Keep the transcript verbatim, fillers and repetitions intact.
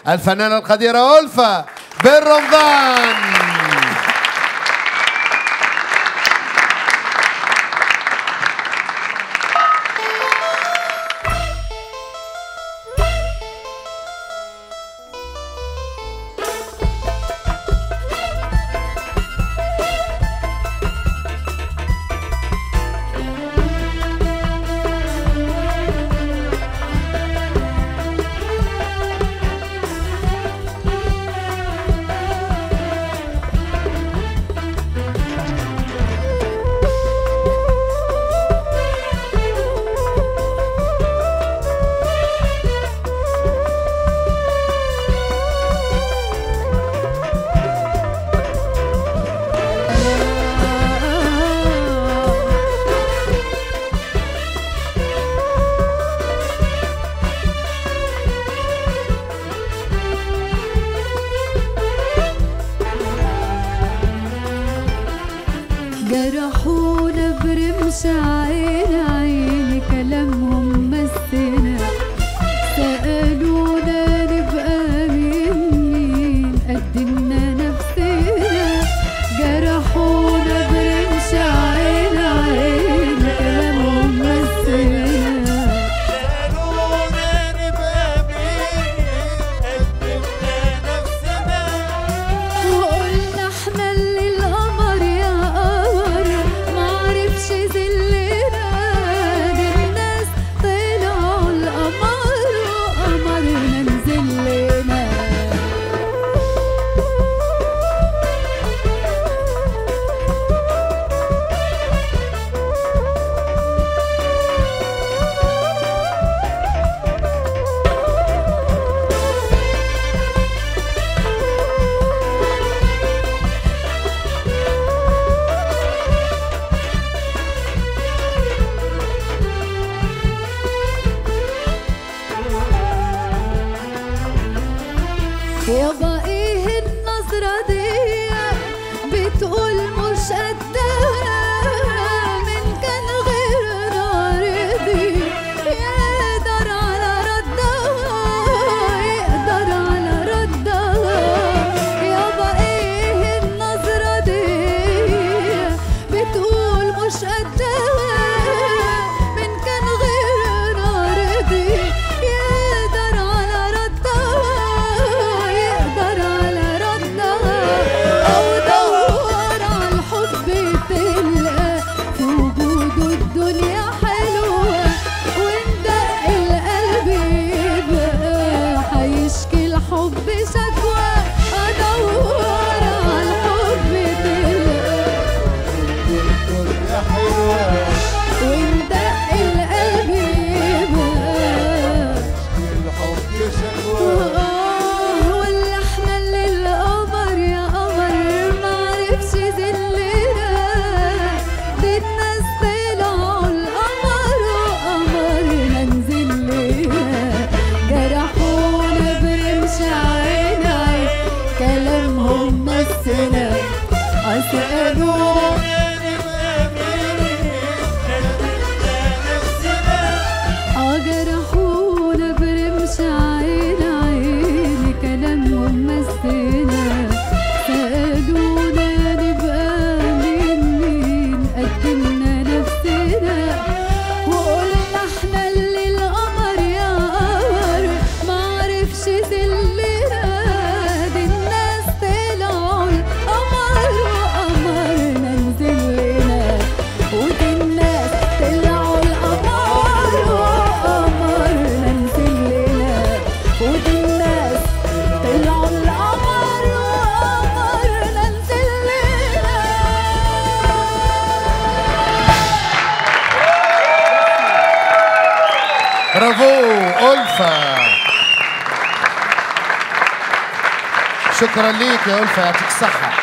الفنانة القديرة ألفة بن رمضان. جرحونا برمش عين عين كلامهم مسنا، سألونا نبقى مين مين قدمنا نفسنا. جرحونا برمش عين عين كلامهم مسنا، سألونا نبقى مين قدمنا نفسنا. وقلنا احنا اللي القمر يا قمر معرفش ذلنا، دي الناس طلعوا القمر وقمرنا نزلنا. يابا ايه النظرة دي بتقول مش قدها، من كان غيرنا رضي يقدر على ردها، يقدر على ردها. يابا ايه النظرة دي بتقول مش قدها، من كان غيرنا رضي يقدر على ردها، يقدر على ردها. أو دور على الحب تلقى في وجوده الدنيا حلوة، وندق القلب يبقى هيشكي الحب شكوى. أدور على الحب تلقى الدنيا حلوة، وندق القلب يبقى الحب شكوى. آه ولا احنا اللي القمر يا قمر معرفش ذلنا، دي الناس طلعوا القمر وقمرنا نزلنا. جرحونا برمش عين عين كلامهم مسنا، سألونا جرحونا برمش عين عين كلامهم مسنا، سألونا نبقى مين مين قدمنا نفسنا. وقلنا احنا اللي القمر يا قمر معرفش ذلنا، دي الناس طلعوا القمر وقمرنا نزلنا. ودي الناس طلعوا القمر وقمرنا نزلنا. ودي الناس طلعوا القمر وقمرنا نزلنا. برافو ألفة، شكرا ليك يا ألفة، يعطيك الصحة.